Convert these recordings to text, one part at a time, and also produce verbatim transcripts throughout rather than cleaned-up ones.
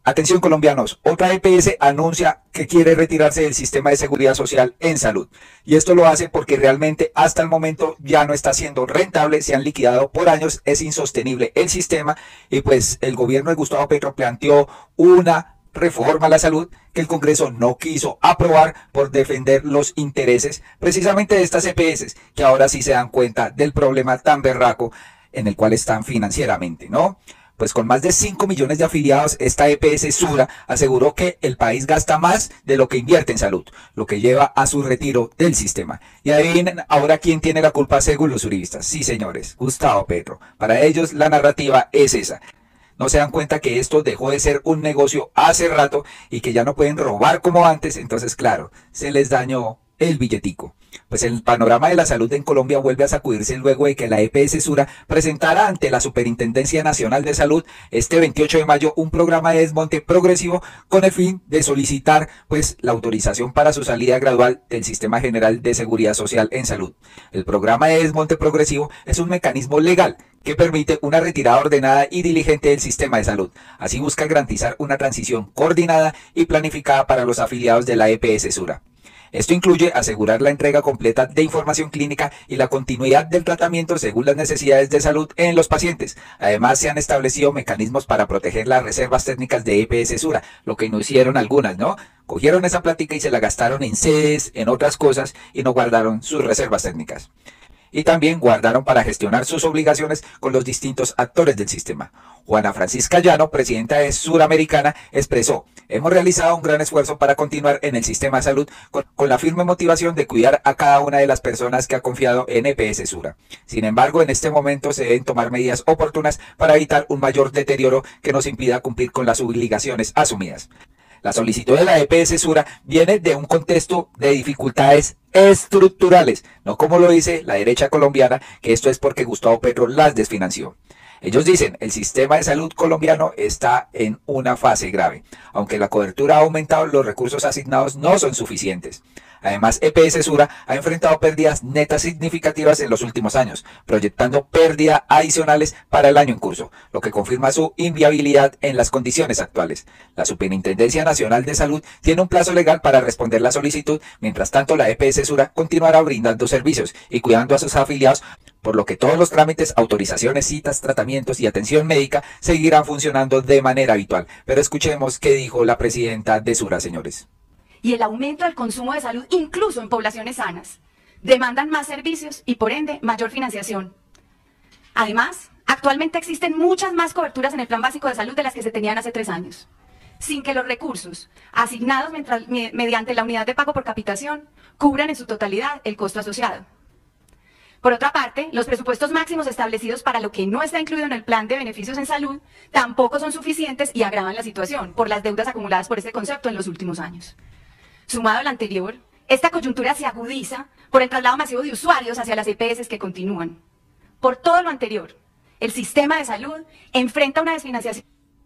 Atención colombianos, otra E P S anuncia que quiere retirarse del sistema de seguridad social en salud. Y esto lo hace porque realmente hasta el momento ya no está siendo rentable, se han liquidado por años, es insostenible el sistema y pues el gobierno de Gustavo Petro planteó una reforma a la salud que el Congreso no quiso aprobar por defender los intereses precisamente de estas E P S que ahora sí se dan cuenta del problema tan berraco en el cual están financieramente, ¿no? Pues con más de cinco millones de afiliados, esta E P S Sura aseguró que el país gasta más de lo que invierte en salud, lo que lleva a su retiro del sistema. Y adivinen ahora quién tiene la culpa según los uribistas. Sí, señores, Gustavo Petro. Para ellos la narrativa es esa. No se dan cuenta que esto dejó de ser un negocio hace rato y que ya no pueden robar como antes, entonces claro, se les dañó el billetico. Pues el panorama de la salud en Colombia vuelve a sacudirse luego de que la E P S Sura presentara ante la Superintendencia Nacional de Salud este veintiocho de mayo un programa de desmonte progresivo con el fin de solicitar pues la autorización para su salida gradual del Sistema General de Seguridad Social en Salud. El programa de desmonte progresivo es un mecanismo legal que permite una retirada ordenada y diligente del sistema de salud. Así busca garantizar una transición coordinada y planificada para los afiliados de la E P S Sura. Esto incluye asegurar la entrega completa de información clínica y la continuidad del tratamiento según las necesidades de salud en los pacientes. Además, se han establecido mecanismos para proteger las reservas técnicas de E P S Sura, lo que no hicieron algunas, ¿no? Cogieron esa plática y se la gastaron en sedes, en otras cosas, y no guardaron sus reservas técnicas. Y también guardaron para gestionar sus obligaciones con los distintos actores del sistema. Juana Francisca Llano, presidenta de Suramericana, expresó: hemos realizado un gran esfuerzo para continuar en el sistema de salud con, con la firme motivación de cuidar a cada una de las personas que ha confiado en E P S Sura. Sin embargo, en este momento se deben tomar medidas oportunas para evitar un mayor deterioro que nos impida cumplir con las obligaciones asumidas. La solicitud de la E P S Sura viene de un contexto de dificultades estructurales, no como lo dice la derecha colombiana, que esto es porque Gustavo Petro las desfinanció. Ellos dicen, el sistema de salud colombiano está en una fase grave. Aunque la cobertura ha aumentado, los recursos asignados no son suficientes. Además, E P S Sura ha enfrentado pérdidas netas significativas en los últimos años, proyectando pérdidas adicionales para el año en curso, lo que confirma su inviabilidad en las condiciones actuales. La Superintendencia Nacional de Salud tiene un plazo legal para responder la solicitud, mientras tanto la E P S Sura continuará brindando servicios y cuidando a sus afiliados, por lo que todos los trámites, autorizaciones, citas, tratamientos y atención médica seguirán funcionando de manera habitual. Pero escuchemos qué dijo la presidenta de Sura, señores. Y el aumento del consumo de salud, incluso en poblaciones sanas, demandan más servicios y por ende mayor financiación. Además, actualmente existen muchas más coberturas en el Plan Básico de Salud de las que se tenían hace tres años, sin que los recursos asignados mientras, mediante la unidad de pago por capitación cubran en su totalidad el costo asociado. Por otra parte, los presupuestos máximos establecidos para lo que no está incluido en el plan de beneficios en salud tampoco son suficientes y agravan la situación por las deudas acumuladas por este concepto en los últimos años. Sumado al anterior, esta coyuntura se agudiza por el traslado masivo de usuarios hacia las E P S que continúan. Por todo lo anterior, el sistema de salud enfrenta una desfinanciación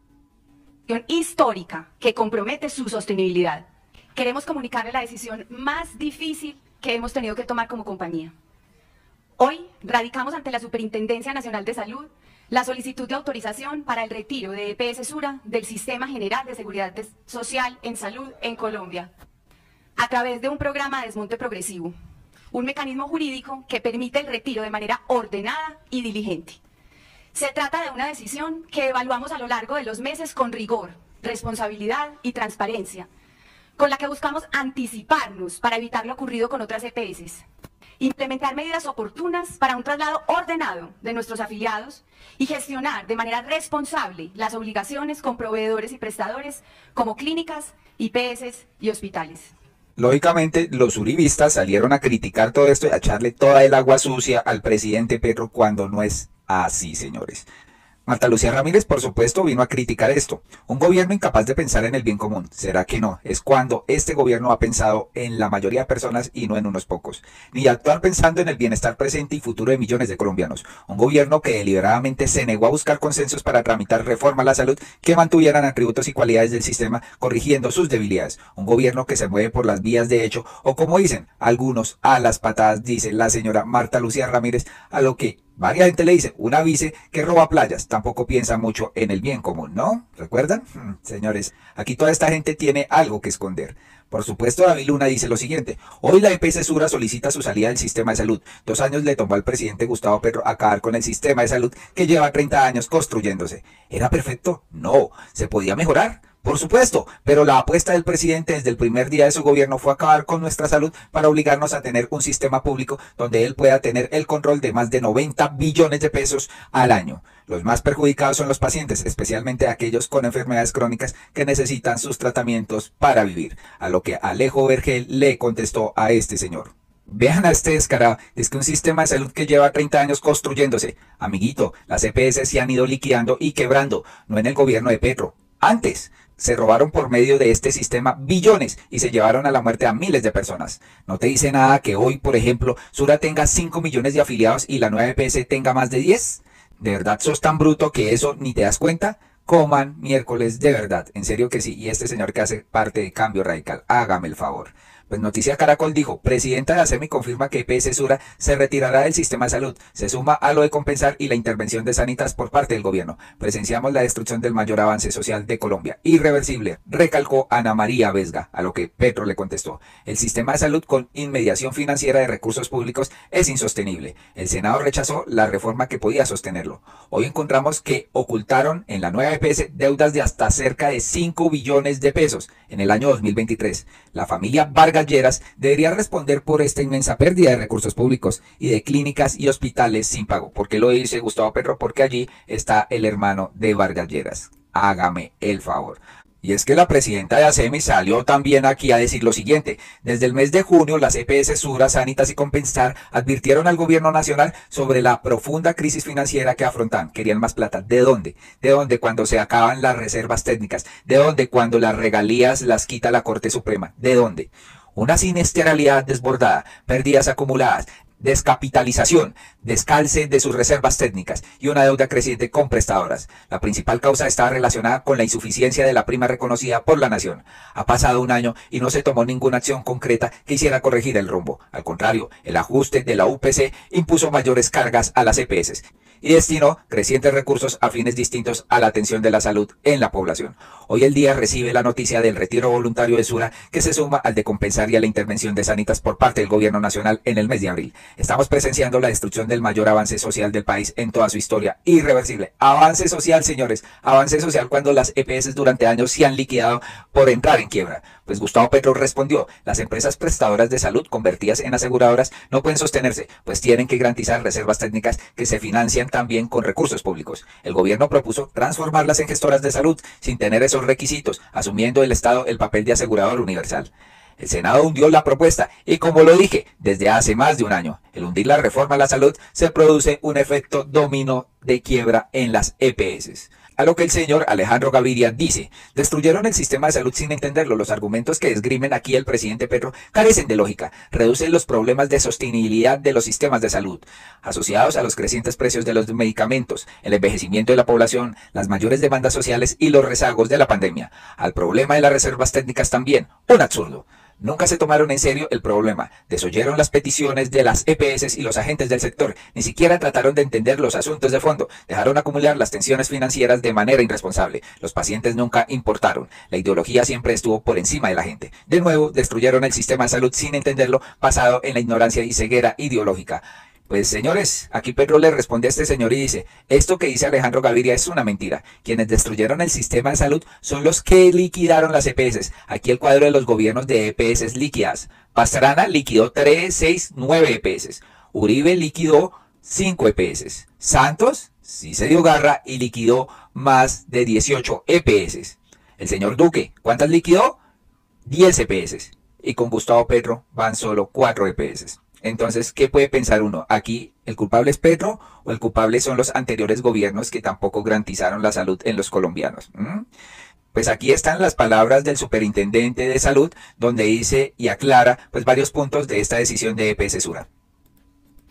histórica que compromete su sostenibilidad. Queremos comunicarle la decisión más difícil que hemos tenido que tomar como compañía. Hoy radicamos ante la Superintendencia Nacional de Salud la solicitud de autorización para el retiro de E P S Sura del Sistema General de Seguridad Social en Salud en Colombia, a través de un programa de desmonte progresivo, un mecanismo jurídico que permite el retiro de manera ordenada y diligente. Se trata de una decisión que evaluamos a lo largo de los meses con rigor, responsabilidad y transparencia, con la que buscamos anticiparnos para evitar lo ocurrido con otras E P S. Implementar medidas oportunas para un traslado ordenado de nuestros afiliados y gestionar de manera responsable las obligaciones con proveedores y prestadores como clínicas, I P S y hospitales. Lógicamente, los uribistas salieron a criticar todo esto y a echarle toda el agua sucia al presidente Petro cuando no es así, señores. Marta Lucía Ramírez, por supuesto, vino a criticar esto. Un gobierno incapaz de pensar en el bien común. ¿Será que no? Es cuando este gobierno ha pensado en la mayoría de personas y no en unos pocos. Ni actuar pensando en el bienestar presente y futuro de millones de colombianos. Un gobierno que deliberadamente se negó a buscar consensos para tramitar reforma a la salud que mantuvieran atributos y cualidades del sistema, corrigiendo sus debilidades. Un gobierno que se mueve por las vías de hecho, o como dicen algunos, a las patadas, dice la señora Marta Lucía Ramírez, a lo que Varia gente le dice, una vice que roba playas, tampoco piensa mucho en el bien común, ¿no? ¿Recuerdan? Hmm, señores, aquí toda esta gente tiene algo que esconder. Por supuesto, David Luna dice lo siguiente, hoy la E P S Sura solicita su salida del sistema de salud. Dos años le tomó al presidente Gustavo Petro acabar con el sistema de salud que lleva treinta años construyéndose. ¿Era perfecto? No. ¿Se podía mejorar? Por supuesto, pero la apuesta del presidente desde el primer día de su gobierno fue acabar con nuestra salud para obligarnos a tener un sistema público donde él pueda tener el control de más de noventa billones de pesos al año. Los más perjudicados son los pacientes, especialmente aquellos con enfermedades crónicas que necesitan sus tratamientos para vivir, a lo que Alejo Vergel le contestó a este señor. Vean a este descarado, es que un sistema de salud que lleva treinta años construyéndose. Amiguito, las E P S se han ido liquidando y quebrando, no en el gobierno de Petro, antes. Se robaron por medio de este sistema billones y se llevaron a la muerte a miles de personas. No te dice nada que hoy, por ejemplo, Sura tenga cinco millones de afiliados y la nueva E P S tenga más de diez. ¿De verdad sos tan bruto que eso ni te das cuenta? Coman miércoles, de verdad, en serio que sí. Y este señor que hace parte de Cambio Radical, hágame el favor. Pues Noticia Caracol dijo, presidenta de ASEMI confirma que E P S Sura se retirará del sistema de salud. Se suma a lo de compensar y la intervención de Sanitas por parte del gobierno. Presenciamos la destrucción del mayor avance social de Colombia. Irreversible, recalcó Ana María Vesga, a lo que Petro le contestó. El sistema de salud con inmediación financiera de recursos públicos es insostenible. El Senado rechazó la reforma que podía sostenerlo. Hoy encontramos que ocultaron en la nueva E P S deudas de hasta cerca de cinco billones de pesos en el año dos mil veintitrés. La familia Vargas Lleras debería responder por esta inmensa pérdida de recursos públicos y de clínicas y hospitales sin pago. ¿Por qué lo dice Gustavo Petro? Porque allí está el hermano de Vargas Lleras. Hágame el favor. Y es que la presidenta de ASEMI salió también aquí a decir lo siguiente. Desde el mes de junio, las E P S Sura, Sanitas y Compensar advirtieron al gobierno nacional sobre la profunda crisis financiera que afrontan. Querían más plata. ¿De dónde? ¿De dónde cuando se acaban las reservas técnicas? ¿De dónde cuando las regalías las quita la Corte Suprema? ¿De dónde? Una siniestralidad desbordada, pérdidas acumuladas, descapitalización, descalce de sus reservas técnicas y una deuda creciente con prestadoras. La principal causa estaba relacionada con la insuficiencia de la prima reconocida por la nación. Ha pasado un año y no se tomó ninguna acción concreta que hiciera corregir el rumbo. Al contrario, el ajuste de la U P C impuso mayores cargas a las E P S y destinó crecientes recursos a fines distintos a la atención de la salud en la población. Hoy el día recibe la noticia del retiro voluntario de Sura que se suma al de Compensar y a la intervención de Sanitas por parte del gobierno nacional en el mes de abril. Estamos presenciando la destrucción del mayor avance social del país en toda su historia. Irreversible. Avance social, señores. Avance social cuando las E P S durante años se han liquidado por entrar en quiebra. Pues Gustavo Petro respondió, las empresas prestadoras de salud convertidas en aseguradoras no pueden sostenerse, pues tienen que garantizar reservas técnicas que se financian también con recursos públicos. El gobierno propuso transformarlas en gestoras de salud sin tener esos requisitos, asumiendo el Estado el papel de asegurador universal. El Senado hundió la propuesta y, como lo dije, desde hace más de un año, el hundir la reforma a la salud se produce un efecto dominó de quiebra en las E P S. A lo que el señor Alejandro Gaviria dice, destruyeron el sistema de salud sin entenderlo. Los argumentos que esgrimen aquí el presidente Petro carecen de lógica, reducen los problemas de sostenibilidad de los sistemas de salud, asociados a los crecientes precios de los medicamentos, el envejecimiento de la población, las mayores demandas sociales y los rezagos de la pandemia. Al problema de las reservas técnicas también, un absurdo. Nunca se tomaron en serio el problema, desoyeron las peticiones de las E P S y los agentes del sector, ni siquiera trataron de entender los asuntos de fondo, dejaron acumular las tensiones financieras de manera irresponsable. Los pacientes nunca importaron, la ideología siempre estuvo por encima de la gente. De nuevo, destruyeron el sistema de salud sin entenderlo, basado en la ignorancia y ceguera ideológica. Pues señores, aquí Petro le responde a este señor y dice, esto que dice Alejandro Gaviria es una mentira. Quienes destruyeron el sistema de salud son los que liquidaron las E P S. Aquí el cuadro de los gobiernos de E P S líquidas. Pastrana liquidó tres, seis, nueve E P S. Uribe liquidó cinco E P S. Santos sí se dio garra y liquidó más de dieciocho E P S. El señor Duque, ¿cuántas liquidó? diez E P S. Y con Gustavo Petro van solo cuatro E P S. Entonces, ¿qué puede pensar uno? ¿Aquí el culpable es Petro o el culpable son los anteriores gobiernos que tampoco garantizaron la salud en los colombianos? ¿Mm? Pues aquí están las palabras del superintendente de salud, donde dice y aclara pues varios puntos de esta decisión de E P S Sura.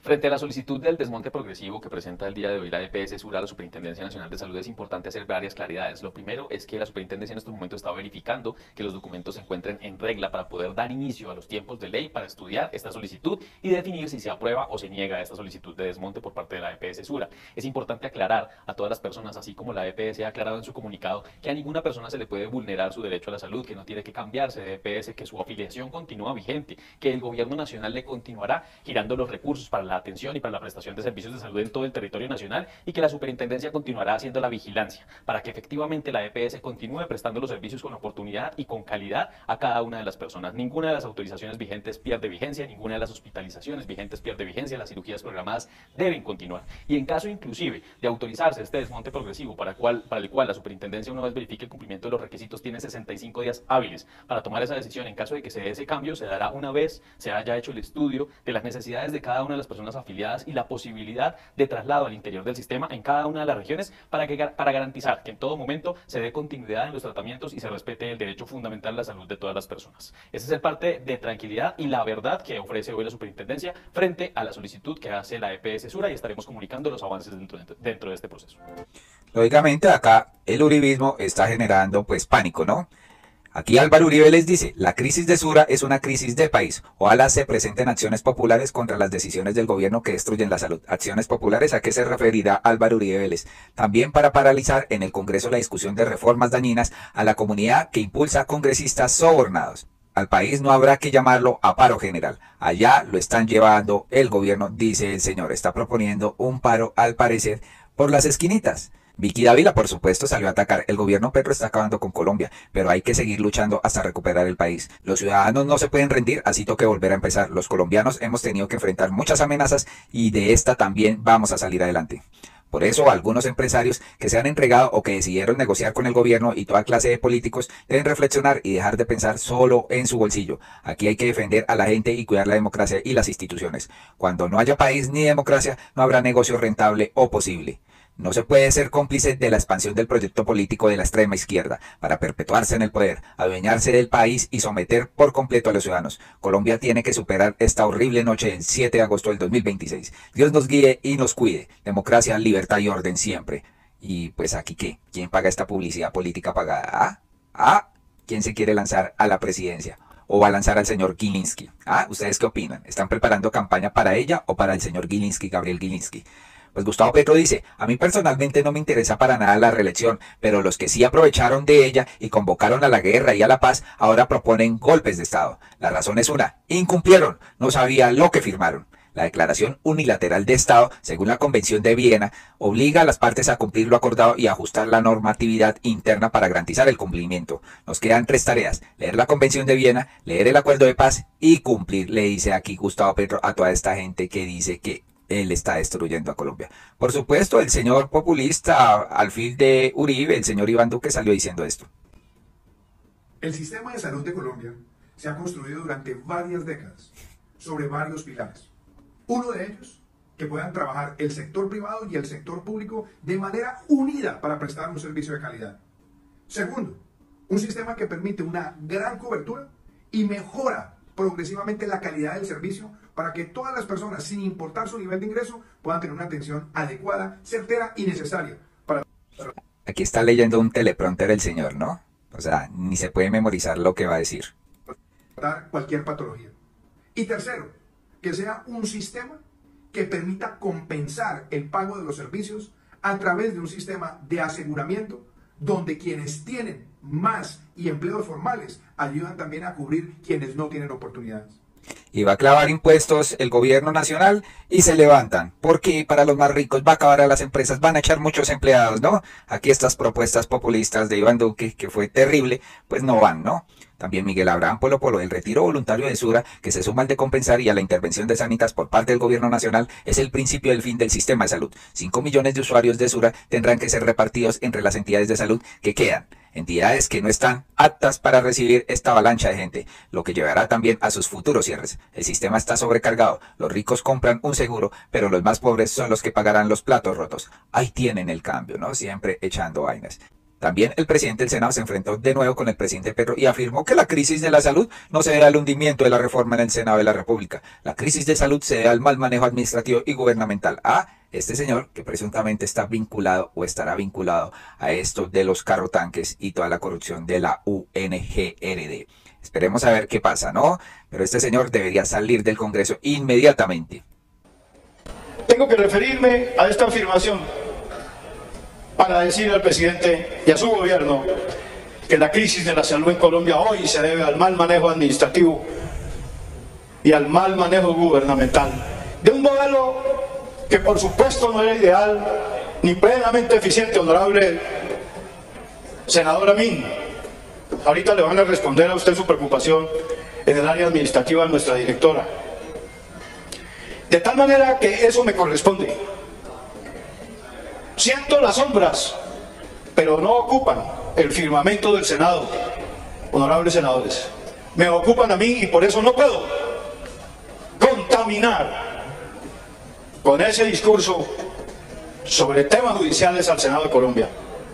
Frente a la solicitud del desmonte progresivo que presenta el día de hoy la E P S Sura a la Superintendencia Nacional de Salud, es importante hacer varias claridades. Lo primero es que la Superintendencia en estos momentos está verificando que los documentos se encuentren en regla para poder dar inicio a los tiempos de ley para estudiar esta solicitud y definir si se aprueba o se niega esta solicitud de desmonte por parte de la E P S Sura. Es importante aclarar a todas las personas, así como la E P S ha aclarado en su comunicado, que a ninguna persona se le puede vulnerar su derecho a la salud, que no tiene que cambiarse de E P S, que su afiliación continúa vigente, que el gobierno nacional le continuará girando los recursos para la atención y para la prestación de servicios de salud en todo el territorio nacional y que la superintendencia continuará haciendo la vigilancia para que efectivamente la E P S continúe prestando los servicios con oportunidad y con calidad a cada una de las personas. Ninguna de las autorizaciones vigentes pierde vigencia, ninguna de las hospitalizaciones vigentes pierde vigencia, las cirugías programadas deben continuar. Y en caso inclusive de autorizarse este desmonte progresivo para, cual, para el cual la superintendencia, una vez verifique el cumplimiento de los requisitos, tiene sesenta y cinco días hábiles para tomar esa decisión. En caso de que se dé ese cambio, se dará una vez se haya hecho el estudio de las necesidades de cada una de las personas afiliadas y la posibilidad de traslado al interior del sistema en cada una de las regiones para, que, para garantizar que en todo momento se dé continuidad en los tratamientos y se respete el derecho fundamental a la salud de todas las personas. Ese es el parte de tranquilidad y la verdad que ofrece hoy la superintendencia frente a la solicitud que hace la E P S Sura, y estaremos comunicando los avances dentro, dentro de este proceso. Lógicamente acá el uribismo está generando pues pánico, ¿no? Aquí Álvaro Uribe les dice, la crisis de Sura es una crisis de país. Ojalá se presenten acciones populares contra las decisiones del gobierno que destruyen la salud. ¿Acciones populares? ¿A qué se referirá Álvaro Uribe Vélez? También para paralizar en el Congreso la discusión de reformas dañinas a la comunidad que impulsa a congresistas sobornados. Al país no habrá que llamarlo a paro general. Allá lo están llevando el gobierno, dice el señor. Está proponiendo un paro, al parecer, por las esquinitas. Vicky Dávila, por supuesto, salió a atacar. El gobierno Petro está acabando con Colombia, pero hay que seguir luchando hasta recuperar el país. Los ciudadanos no se pueden rendir, así toque volver a empezar. Los colombianos hemos tenido que enfrentar muchas amenazas y de esta también vamos a salir adelante. Por eso, algunos empresarios que se han entregado o que decidieron negociar con el gobierno y toda clase de políticos deben reflexionar y dejar de pensar solo en su bolsillo. Aquí hay que defender a la gente y cuidar la democracia y las instituciones. Cuando no haya país ni democracia, no habrá negocio rentable o posible. No se puede ser cómplice de la expansión del proyecto político de la extrema izquierda para perpetuarse en el poder, adueñarse del país y someter por completo a los ciudadanos. Colombia tiene que superar esta horrible noche del siete de agosto del dos mil veintiséis. Dios nos guíe y nos cuide. Democracia, libertad y orden siempre. Y pues aquí qué, ¿quién paga esta publicidad política pagada? ¿Ah? ¿Ah? ¿Quién se quiere lanzar a la presidencia? ¿O va a lanzar al señor Gilinski? ¿Ah? ¿Ustedes qué opinan? ¿Están preparando campaña para ella o para el señor Gilinski, Gabriel Gilinski? Pues Gustavo Petro dice, a mí personalmente no me interesa para nada la reelección, pero los que sí aprovecharon de ella y convocaron a la guerra y a la paz, ahora proponen golpes de Estado. La razón es una, incumplieron, no sabían lo que firmaron. La declaración unilateral de Estado, según la Convención de Viena, obliga a las partes a cumplir lo acordado y a ajustar la normatividad interna para garantizar el cumplimiento. Nos quedan tres tareas, leer la Convención de Viena, leer el Acuerdo de Paz y cumplir, le dice aquí Gustavo Petro a toda esta gente que dice que él está destruyendo a Colombia. Por supuesto, el señor populista, al fin de Uribe, el señor Iván Duque, salió diciendo esto. El sistema de salud de Colombia se ha construido durante varias décadas sobre varios pilares. Uno de ellos, que puedan trabajar el sector privado y el sector público de manera unida para prestar un servicio de calidad. Segundo, un sistema que permite una gran cobertura y mejora progresivamente la calidad del servicio para que todas las personas, sin importar su nivel de ingreso, puedan tener una atención adecuada, certera y necesaria. Para... Aquí está leyendo un teleprompter el señor, ¿no? O sea, ni se puede memorizar lo que va a decir. Tratar cualquier patología. Y tercero, que sea un sistema que permita compensar el pago de los servicios a través de un sistema de aseguramiento donde quienes tienen más y empleos formales ayudan también a cubrir quienes no tienen oportunidades. Y va a clavar impuestos el gobierno nacional y se levantan, porque para los más ricos va a acabar a las empresas, van a echar muchos empleados, ¿no? Aquí estas propuestas populistas de Iván Duque, que fue terrible, pues no van, ¿no? También Miguel Abraham Polo Polo, el retiro voluntario de Sura, que se suma al de compensar y a la intervención de Sanitas por parte del gobierno nacional, es el principio del fin del sistema de salud. Cinco millones de usuarios de Sura tendrán que ser repartidos entre las entidades de salud que quedan. Entidades que no están aptas para recibir esta avalancha de gente, lo que llevará también a sus futuros cierres. El sistema está sobrecargado, los ricos compran un seguro, pero los más pobres son los que pagarán los platos rotos. Ahí tienen el cambio, ¿no? Siempre echando vainas. También el presidente del Senado se enfrentó de nuevo con el presidente Petro y afirmó que la crisis de la salud no se debe al hundimiento de la reforma en el Senado de la República. La crisis de salud se debe al mal manejo administrativo y gubernamental. A este señor que presuntamente está vinculado o estará vinculado a esto de los carrotanques y toda la corrupción de la U N G R D. Esperemos a ver qué pasa, ¿no? Pero este señor debería salir del Congreso inmediatamente. Tengo que referirme a esta afirmación para decir al presidente y a su gobierno que la crisis de la salud en Colombia hoy se debe al mal manejo administrativo y al mal manejo gubernamental de un modelo que por supuesto no era ideal ni plenamente eficiente, honorable senador Amin. Ahorita le van a responder a usted su preocupación en el área administrativa a nuestra directora. De tal manera que eso me corresponde. Siento las sombras, pero no ocupan el firmamento del Senado, honorables senadores. Me ocupan a mí y por eso no puedo contaminar con ese discurso sobre temas judiciales al Senado de Colombia.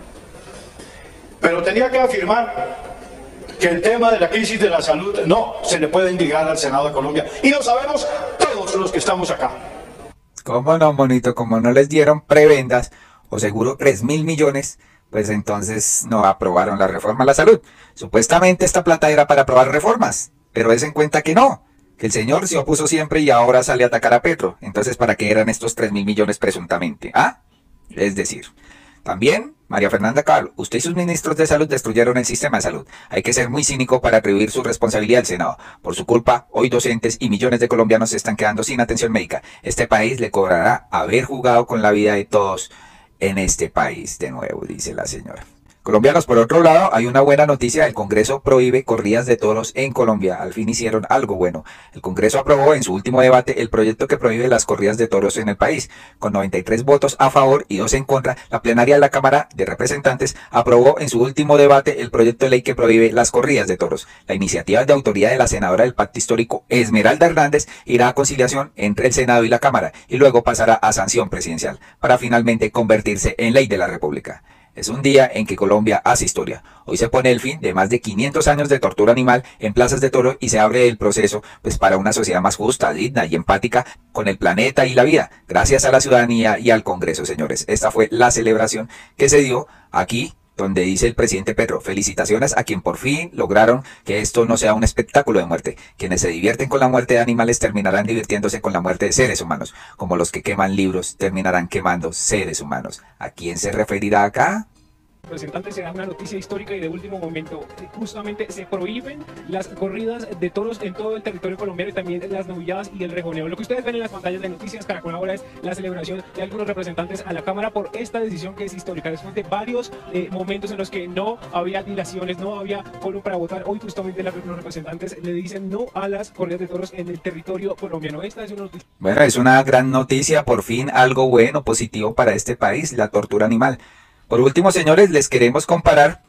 Pero tenía que afirmar que el tema de la crisis de la salud no se le puede indicar al Senado de Colombia. Y lo sabemos todos los que estamos acá. ¿Cómo no, monito? Como no les dieron prebendas o seguro tres mil millones, pues entonces no aprobaron la reforma a la salud. Supuestamente esta plata era para aprobar reformas, pero es en cuenta que no, que el señor se opuso siempre y ahora sale a atacar a Petro. Entonces, ¿para qué eran estos tres mil millones presuntamente? ¿Ah? Es decir, también María Fernanda Cabal, usted y sus ministros de salud destruyeron el sistema de salud. Hay que ser muy cínico para atribuir su responsabilidad al Senado. Por su culpa, hoy docentes y millones de colombianos se están quedando sin atención médica. Este país le cobrará haber jugado con la vida de todos en este país, de nuevo, dice la señora. Colombianos, por otro lado, hay una buena noticia. El Congreso prohíbe corridas de toros en Colombia. Al fin hicieron algo bueno. El Congreso aprobó en su último debate el proyecto que prohíbe las corridas de toros en el país. Con noventa y tres votos a favor y dos en contra, la plenaria de la Cámara de Representantes aprobó en su último debate el proyecto de ley que prohíbe las corridas de toros. La iniciativa de autoría de la senadora del Pacto Histórico, Esmeralda Hernández, irá a conciliación entre el Senado y la Cámara y luego pasará a sanción presidencial para finalmente convertirse en ley de la República. Es un día en que Colombia hace historia. Hoy se pone el fin de más de quinientos años de tortura animal en plazas de toro y se abre el proceso pues para una sociedad más justa, digna y empática con el planeta y la vida. Gracias a la ciudadanía y al Congreso, señores. Esta fue la celebración que se dio aquí, donde dice el presidente Petro: felicitaciones a quien por fin lograron que esto no sea un espectáculo de muerte. Quienes se divierten con la muerte de animales terminarán divirtiéndose con la muerte de seres humanos, como los que queman libros terminarán quemando seres humanos. ¿A quién se referirá acá? Representantes, será una noticia histórica y de último momento. Justamente se prohíben las corridas de toros en todo el territorio colombiano y también las novilladas y el rejoneo. Lo que ustedes ven en las pantallas de Noticias Caracol ahora es la celebración de algunos representantes a la Cámara por esta decisión que es histórica. Después de varios eh, momentos en los que no había dilaciones, no había quórum para votar, hoy justamente la, los representantes le dicen no a las corridas de toros en el territorio colombiano. Esta es una noticia. Bueno, es una gran noticia, por fin algo bueno, positivo para este país, la tortura animal. Por último, señores, les queremos comparar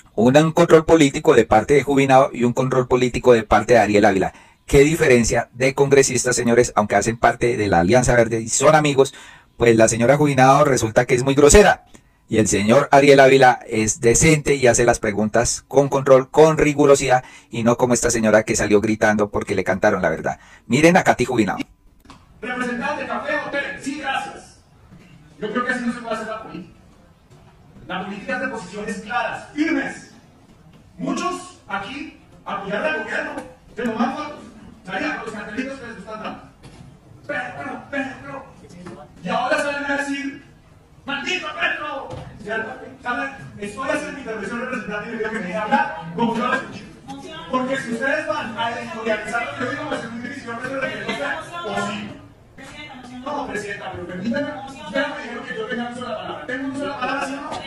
un control político de parte de Jubinado y un control político de parte de Ariel Ávila. ¿Qué diferencia de congresistas, señores, aunque hacen parte de la Alianza Verde y son amigos? Pues la señora Jubinado resulta que es muy grosera y el señor Ariel Ávila es decente y hace las preguntas con control, con rigurosidad y no como esta señora que salió gritando porque le cantaron la verdad. Miren a Katy Jubinado. Representante, café, hotel, sí, gracias. Yo creo que así no se puede hacer la política. La política es de posiciones claras, firmes. Muchos aquí apoyar al gobierno, pero más fotos. Salían con los cartelitos que les están dando. Petro, Petro. Y ahora salen a decir, ¡maldito Petro! Estoy haciendo mi intervención representante y me que me habla como yo lo escuché. Porque si ustedes van a editorializar lo que yo digo, pues es muy difícil de que no sea posible. No, presidenta, pero permítame. Ustedes me dijeron que yo tenga una sola palabra. ¿Tengo una sola palabra, sí o no?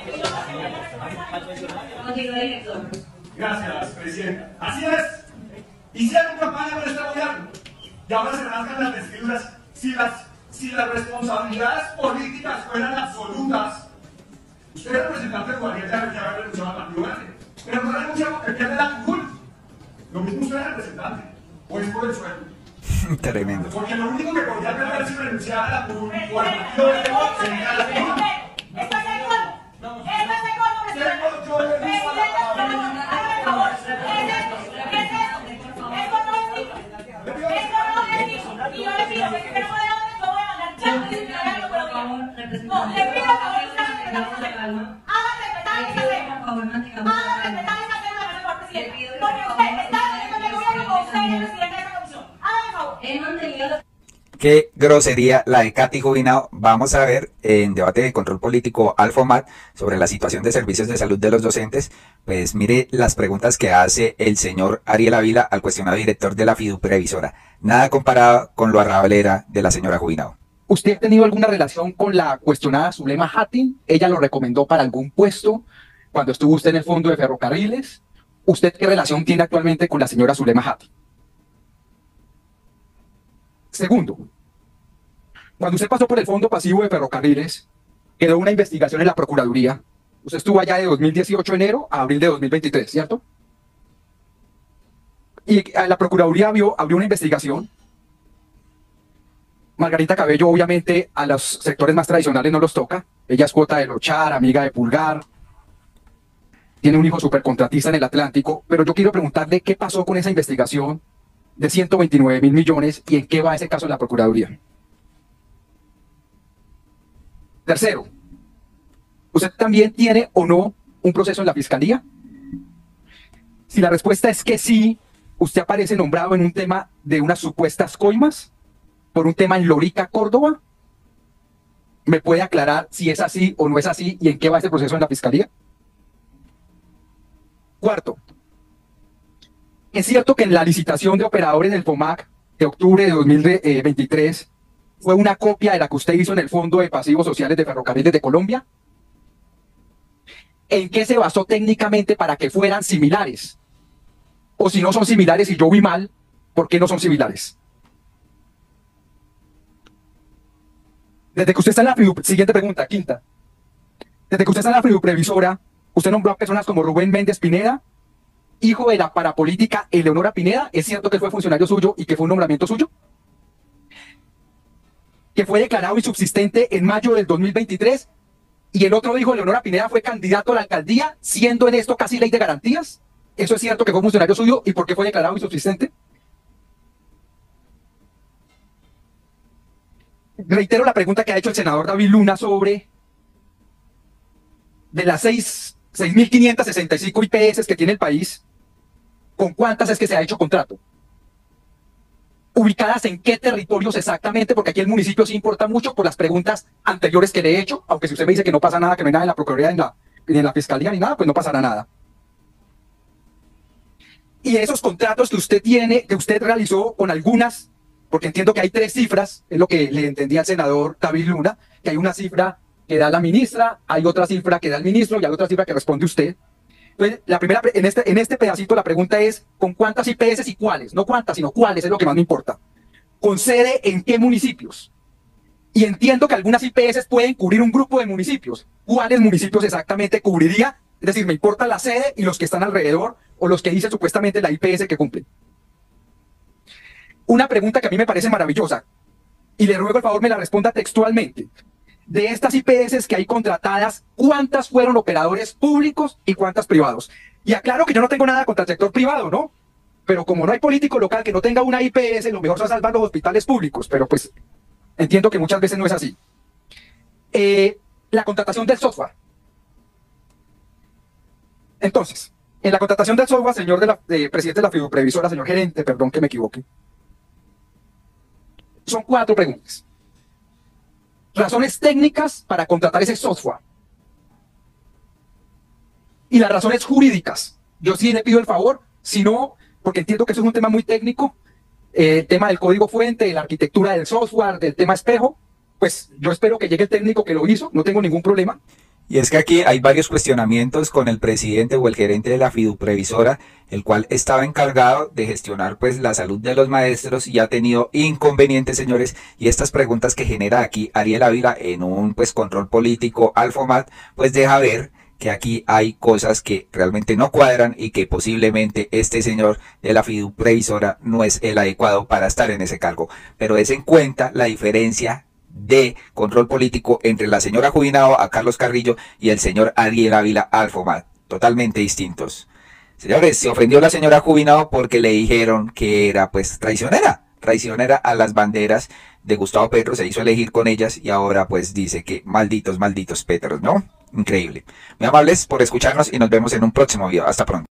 Gracias, presidenta. Así es. Hicieron campaña por este gobierno. Y ahora se rascan las vestiduras. Si las, si las responsabilidades políticas fueran absolutas, usted es representante de Guardia de haber renunciado al Partido Verde. Pero no renuncia porque pierde la curul. Lo mismo usted es representante. O es por el sueldo. Tremendo. Porque lo único que podría perder si renunciara a la curul o al Partido Verde sería la curul. ¡Esto es el colmo! ¡Esto es el colmo, presidente! respetar esta cédula. Haga respetar esta cédula. Haga respetar esta cédula, señor presidente. Porque usted está dentro del gobierno como usted es presidente de esta comisión. Hágame el favor. He mantenido... Qué grosería la de Katy Jubinao. Vamos a ver en debate de control político Alfomat sobre la situación de servicios de salud de los docentes. Pues mire las preguntas que hace el señor Ariel Ávila al cuestionado director de la Fiduprevisora. Nada comparado con lo arrabalera de la señora Jubinao. ¿Usted ha tenido alguna relación con la cuestionada Zulema Hattin? ¿Ella lo recomendó para algún puesto cuando estuvo usted en el fondo de ferrocarriles? ¿Usted qué relación tiene actualmente con la señora Zulema Hattin? Segundo, cuando usted pasó por el fondo pasivo de ferrocarriles, quedó una investigación en la Procuraduría. Usted estuvo allá de dos mil dieciocho enero a abril de dos mil veintitrés, ¿cierto? Y la Procuraduría vio, abrió una investigación. Margarita Cabello, obviamente, a los sectores más tradicionales no los toca. Ella es cuota de Lochar, amiga de Pulgar. Tiene un hijo supercontratista en el Atlántico. Pero yo quiero preguntarle qué pasó con esa investigación de ciento veintinueve mil millones y en qué va ese caso en la Procuraduría. Tercero, ¿usted también tiene o no un proceso en la Fiscalía? Si la respuesta es que sí, usted aparece nombrado en un tema de unas supuestas coimas, por un tema en Lorica, Córdoba. ¿Me puede aclarar si es así o no es así y en qué va ese proceso en la Fiscalía? Cuarto, ¿es cierto que en la licitación de operadores del FOMAC de octubre de dos mil veintitrés fue una copia de la que usted hizo en el Fondo de Pasivos Sociales de Ferrocarriles de Colombia? ¿En qué se basó técnicamente para que fueran similares? O si no son similares y yo vi mal, ¿por qué no son similares? Desde que usted está en la Fidu... Siguiente pregunta, quinta. Desde que usted está en la Fiduprevisora, usted nombró a personas como Rubén Méndez Pineda, hijo de la parapolítica Eleonora Pineda. ¿Es cierto que él fue funcionario suyo y que fue un nombramiento suyo? Que fue declarado insubsistente en mayo del dos mil veintitrés y el otro hijo de Eleonora Pineda fue candidato a la alcaldía, siendo en esto casi ley de garantías. ¿Eso es cierto que fue funcionario suyo y por qué fue declarado insubsistente? Reitero la pregunta que ha hecho el senador David Luna sobre de las seis mil quinientas sesenta y cinco I P S que tiene el país, ¿con cuántas es que se ha hecho contrato? ¿Ubicadas en qué territorios exactamente? Porque aquí el municipio sí importa mucho por las preguntas anteriores que le he hecho, aunque si usted me dice que no pasa nada, que no hay nada en la Procuraduría, ni en la, ni en la Fiscalía, ni nada, pues no pasará nada. Y esos contratos que usted tiene, que usted realizó con algunas, porque entiendo que hay tres cifras, es lo que le entendí al senador David Luna, que hay una cifra que da la ministra, hay otra cifra que da el ministro y hay otra cifra que responde usted. Entonces, la primera, en este, en este pedacito la pregunta es, ¿con cuántas I P S y cuáles? No cuántas, sino cuáles, es lo que más me importa. ¿Con sede en qué municipios? Y entiendo que algunas I P S pueden cubrir un grupo de municipios. ¿Cuáles municipios exactamente cubriría? Es decir, me importa la sede y los que están alrededor o los que dice supuestamente la I P S que cumplen. Una pregunta que a mí me parece maravillosa y le ruego el favor me la responda textualmente. De estas I P S que hay contratadas, ¿cuántas fueron operadores públicos y cuántas privados? Y aclaro que yo no tengo nada contra el sector privado, ¿no? Pero como no hay político local que no tenga una I P S, lo mejor son salvar los hospitales públicos, pero pues entiendo que muchas veces no es así. Eh, la contratación del software. Entonces, en la contratación del software, señor de la, de, presidente de la Fiduprevisora, señor gerente, perdón que me equivoque, son cuatro preguntas. Razones técnicas para contratar ese software. Y las razones jurídicas. Yo sí le pido el favor, si no, porque entiendo que eso es un tema muy técnico, eh, el tema del código fuente, de la arquitectura del software, del tema espejo, pues yo espero que llegue el técnico que lo hizo, no tengo ningún problema. Y es que aquí hay varios cuestionamientos con el presidente o el gerente de la Fiduprevisora, el cual estaba encargado de gestionar pues la salud de los maestros y ha tenido inconvenientes, señores, y estas preguntas que genera aquí Ariel Ávila en un pues control político al FOMAT, pues deja ver que aquí hay cosas que realmente no cuadran y que posiblemente este señor de la Fiduprevisora no es el adecuado para estar en ese cargo. Pero des en cuenta la diferencia de control político entre la señora Jubinao a Carlos Carrillo y el señor Ariel Ávila al FOMAT, totalmente distintos. Señores, se ofendió la señora Jubinao porque le dijeron que era pues traicionera, traicionera a las banderas de Gustavo Petro, se hizo elegir con ellas y ahora pues dice que malditos, malditos Petros, ¿no? increíble. Muy amables por escucharnos y nos vemos en un próximo video. Hasta pronto.